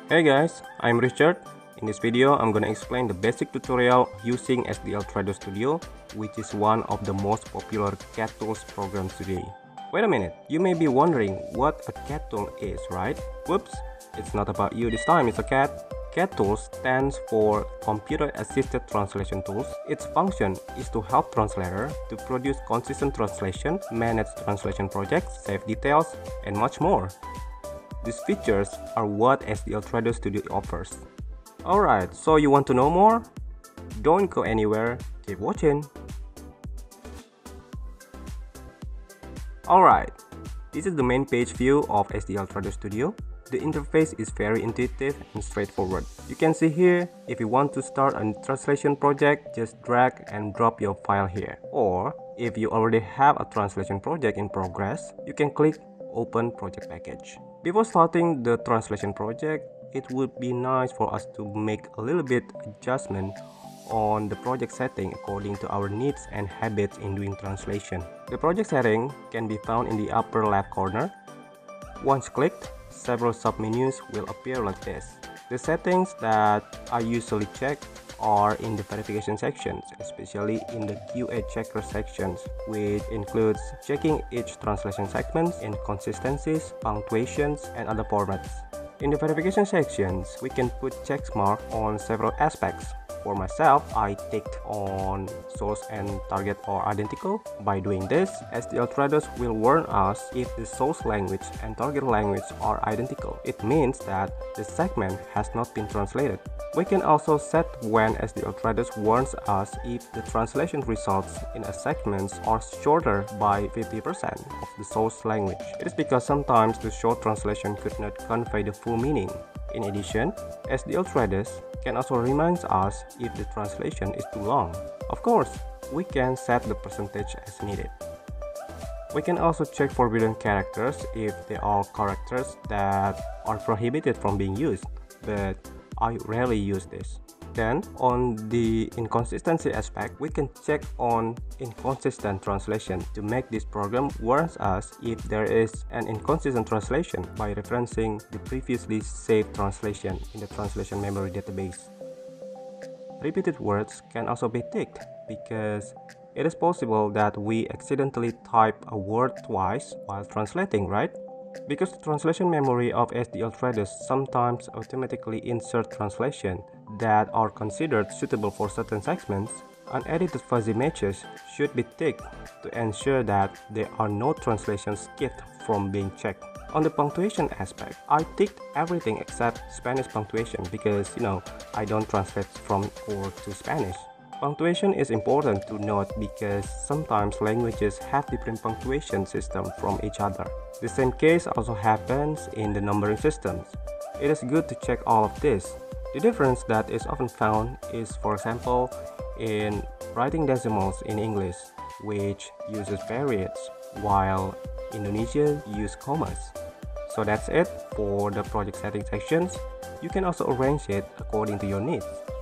Hey guys, I'm Richard. In this video, I'm gonna explain the basic tutorial using SDL Trader Studio, which is one of the most popular CAD tools programs today. Wait a minute, you may be wondering what a CAD tool is, right? Whoops, it's not about you this time, it's a CAD. CAD tools stands for Computer Assisted Translation Tools. Its function is to help translator to produce consistent translation, manage translation projects, save details, and much more. These features are what SDL Trader Studio offers. Alright, so you want to know more? Don't go anywhere, keep watching. Alright, this is the main page view of SDL Trader Studio. The interface is very intuitive and straightforward. You can see here, if you want to start a translation project, just drag and drop your file here. Or, if you already have a translation project in progress, you can click Open Project Package. Before starting the translation project, it would be nice for us to make a little bit adjustment on the project setting according to our needs and habits in doing translation. The project setting can be found in the upper left corner. Once clicked, several submenus will appear like this. The settings that I usually check are in the verification sections, especially in the QA checker sections, which includes checking each translation segments, inconsistencies, punctuations, and other formats. In the verification sections, we can put check mark on several aspects. For myself, I ticked on source and target are identical. By doing this, SDL Traders will warn us if the source language and target language are identical. It means that the segment has not been translated. We can also set when SDL Traders warns us if the translation results in a segment are shorter by 50% of the source language. It is because sometimes the short translation could not convey the full meaning. In addition, SDL Traders can also remind us if the translation is too long. Of course, we can set the percentage as needed. We can also check forbidden characters if there are characters that are prohibited from being used, but I rarely use this. Then, on the inconsistency aspect, we can check on inconsistent translation to make this program warns us if there is an inconsistent translation by referencing the previously saved translation in the translation memory database. Repeated words can also be ticked because it is possible that we accidentally type a word twice while translating, right? Because the translation memory of SDL Traders sometimes automatically insert translation that are considered suitable for certain segments, unedited fuzzy matches should be ticked to ensure that there are no translations skipped from being checked. On the punctuation aspect, I ticked everything except Spanish punctuation because, I don't translate from or to Spanish. Punctuation is important to note because sometimes languages have different punctuation systems from each other. The same case also happens in the numbering systems. It is good to check all of this. The difference that is often found is, for example, in writing decimals in English, which uses periods, while Indonesia uses commas. So that's it for the project setting sections. You can also arrange it according to your needs.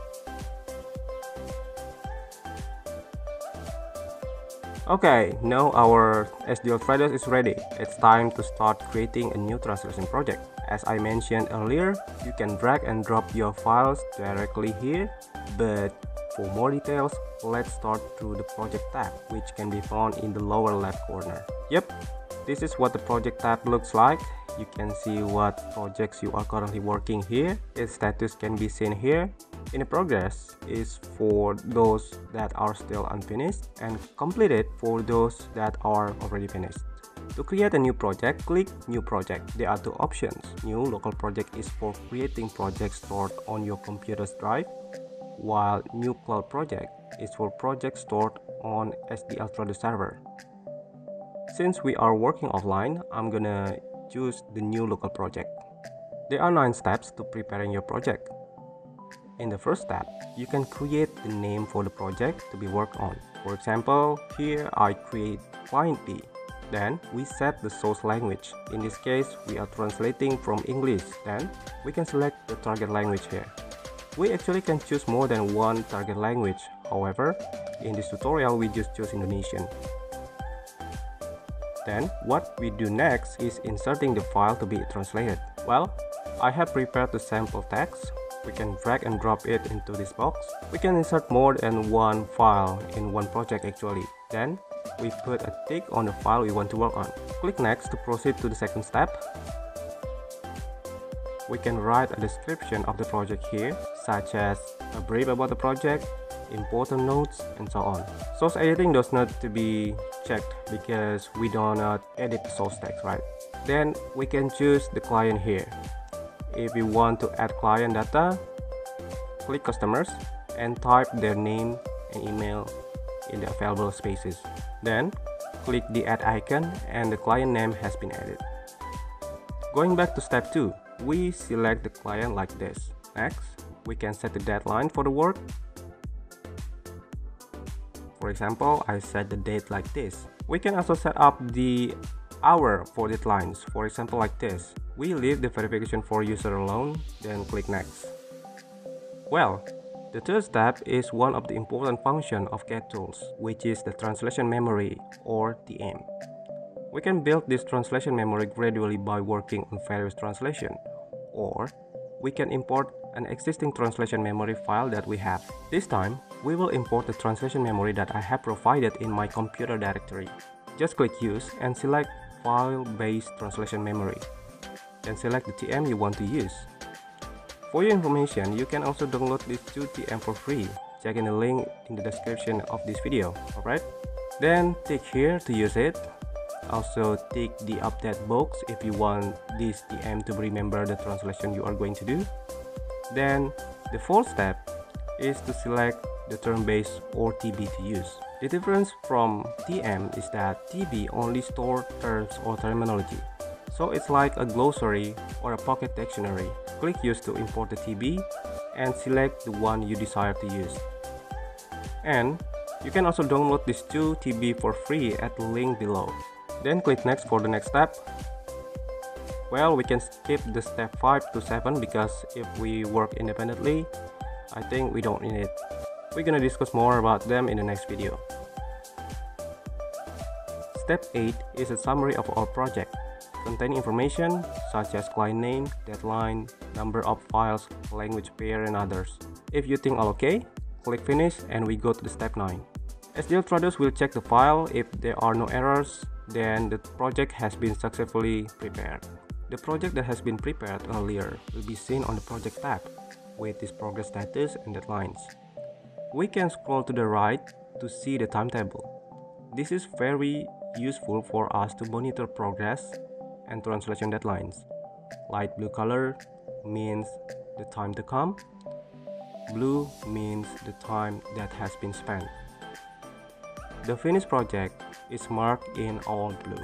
Okay, now our SDL Traders is ready. It's time to start creating a new translation project. As I mentioned earlier, you can drag and drop your files directly here, but for more details, let's start through the project tab, which can be found in the lower left corner. Yep, this is what the project tab looks like. You can see what projects you are currently working here. Its status can be seen here. In progress is for those that are still unfinished, and completed for those that are already finished. To create a new project, click New Project. There are two options. New Local Project is for creating projects stored on your computer's drive, while New Cloud Project is for projects stored on SDL Trader server. Since we are working offline, I'm gonna choose the New Local Project. There are 9 steps to preparing your project. In the first step, you can create the name for the project to be worked on. For example, here I create Client B. Then we set the source language. In this case, we are translating from English. Then we can select the target language here. We actually can choose more than one target language. However, in this tutorial, we just choose Indonesian. Then what we do next is inserting the file to be translated. Well, I have prepared the sample text. We can drag and drop it into this box. We can insert more than one file in one project actually. Then, we put a tick on the file we want to work on. Click next to proceed to the second step. We can write a description of the project here, such as a brief about the project, important notes, and so on. Source editing does not to be checked because we do not edit the source text, right? Then we can choose the client here. If we want to add client data, click customers and type their name and email in the available spaces. Then click the add icon and the client name has been added. Going back to step 2, we select the client like this. Next, we can set the deadline for the work. For example, I set the date like this. We can also set up the hour for deadlines, for example like this. We leave the verification for user alone, then click next. Well, the third step is one of the important functions of CAD tools, which is the translation memory or TM. We can build this translation memory gradually by working on various translations, or we can import an existing translation memory file that we have. This time, we will import the translation memory that I have provided in my computer directory. Just click Use and select File-Based Translation Memory. Then select the TM you want to use. For your information, you can also download these 2 TM for free. Check in the link in the description of this video, alright? Then tick here to use it. Also tick the update box if you want this TM to remember the translation you are going to do. Then the fourth step is to select the term-based or TB to use. The difference from TM is that TB only stores terms or terminology. So it's like a glossary or a pocket dictionary. Click Use to import the TB and select the one you desire to use. And you can also download these 2 TB for free at the link below. Then click Next for the next step. Well, we can skip the step 5 to 7 because if we work independently, I think we don't need it. We're gonna discuss more about them in the next video. Step 8 is a summary of our project, containing information such as client name, deadline, number of files, language pair, and others. If you think all okay, click Finish and we go to the step 9. SDL Trados will check the file. If there are no errors, then the project has been successfully prepared. The project that has been prepared earlier will be seen on the Project tab with its progress status and deadlines. We can scroll to the right to see the timetable. This is very useful for us to monitor progress and translation deadlines. Light blue color means the time to come. Blue means the time that has been spent. The finished project is marked in all blue.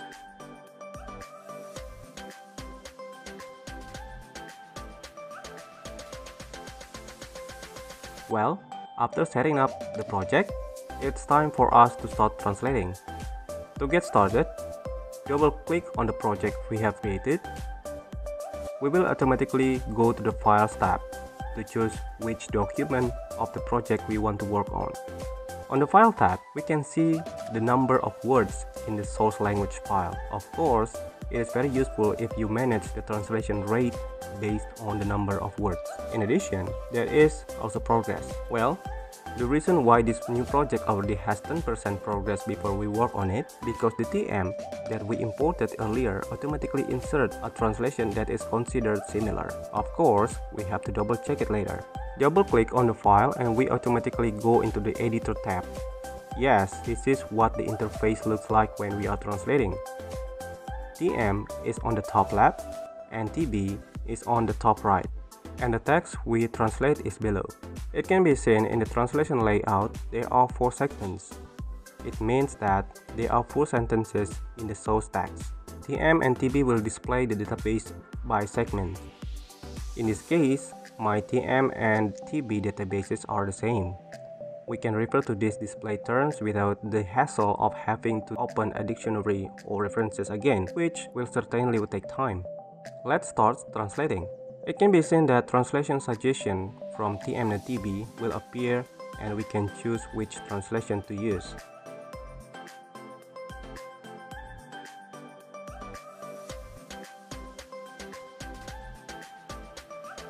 Well, after setting up the project, it's time for us to start translating. To get started, double-click on the project we have created. We will automatically go to the Files tab to choose which document of the project we want to work on. On the File tab, we can see the number of words in the source language file. Of course, it is very useful if you manage the translation rate based on the number of words. In addition, there is also progress. Well, the reason why this new project already has 10% progress before we work on it, because the TM that we imported earlier automatically insert a translation that is considered similar. Of course, we have to double check it later. Double click on the file and we automatically go into the editor tab. Yes, this is what the interface looks like when we are translating. TM is on the top left and TB is on the top right, and the text we translate is below. It can be seen in the translation layout. There are 4 sections. It means that there are 4 sentences in the source text. TM and TB will display the database by segment. In this case, my TM and TB databases are the same. We can refer to these display terms without the hassle of having to open a dictionary or references again, which will certainly take time. Let's start translating. It can be seen that translation suggestion from TM and TB will appear and we can choose which translation to use.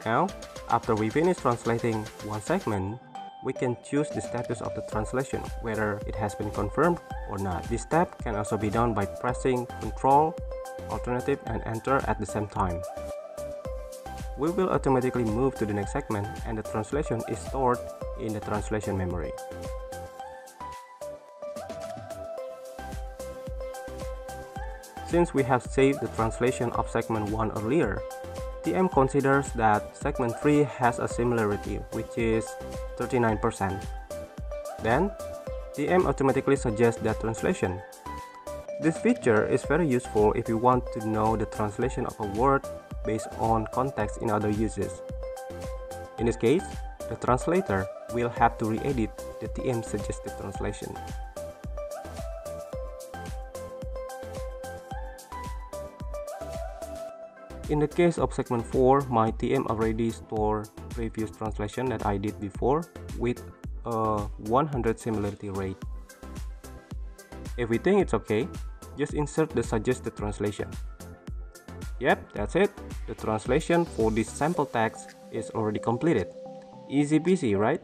Now, after we finish translating one segment, we can choose the status of the translation, whether it has been confirmed or not. This step can also be done by pressing Ctrl, Alternative and Enter at the same time. We will automatically move to the next segment and the translation is stored in the translation memory. Since we have saved the translation of segment 1 earlier, TM considers that segment 3 has a similarity, which is 39%. Then, TM automatically suggests that translation. This feature is very useful if you want to know the translation of a word based on context in other uses. In this case, the translator will have to re-edit the TM suggested translation. In the case of segment 4, my TM already stored previous translation that I did before with a 100 similarity rate. If we think it's okay, just insert the suggested translation. Yep, that's it. The translation for this sample text is already completed. Easy peasy, right?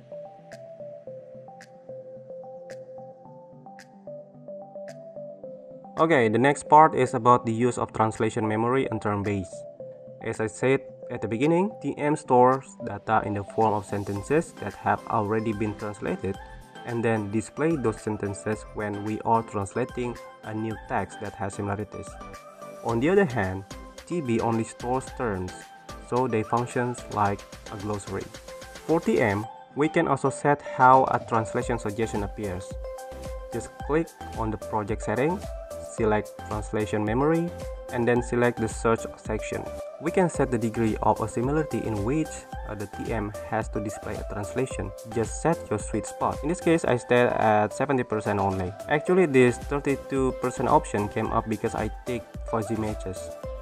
Okay, the next part is about the use of translation memory and term base. As I said at the beginning, TM stores data in the form of sentences that have already been translated and then display those sentences when we are translating a new text that has similarities. On the other hand, TB only stores terms, so they function like a glossary. For TM, we can also set how a translation suggestion appears. Just click on the project setting, select translation memory, and then select the search section. We can set the degree of a similarity in which the TM has to display a translation. Just set your sweet spot. In this case, I stayed at 70% only. Actually, this 32% option came up because I take fuzzy matches.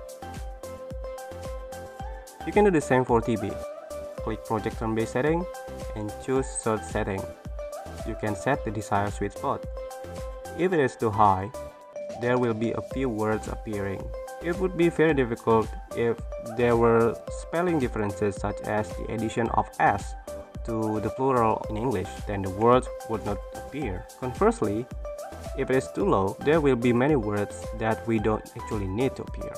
You can do the same for TB. Click project term base setting and choose search setting. You can set the desired sweet spot. If it is too high, there will be a few words appearing. It would be very difficult if there were spelling differences such as the addition of s to the plural in English, then the words would not appear. Conversely, if it is too low, there will be many words that we don't actually need to appear.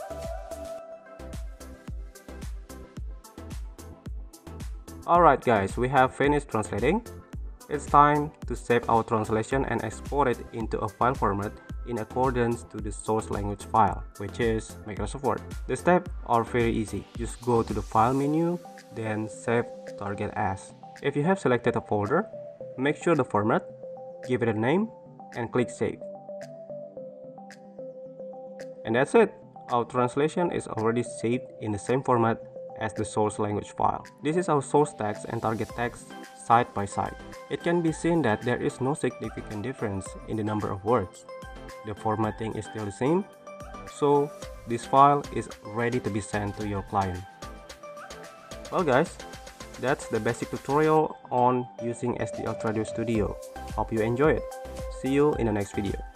Alright guys, we have finished translating. It's time to save our translation and export it into a file format in accordance to the source language file, which is Microsoft Word. The steps are very easy. Just go to the file menu, then save target as. If you have selected a folder, make sure the format, give it a name, and click save. And that's it. Our translation is already saved in the same format as the source language file. This is our source text and target text side by side. It can be seen that there is no significant difference in the number of words. The formatting is still the same, so this file is ready to be sent to your client. Well guys, that's the basic tutorial on using ST Ultradio Studio. Hope you enjoy it. See you in the next video.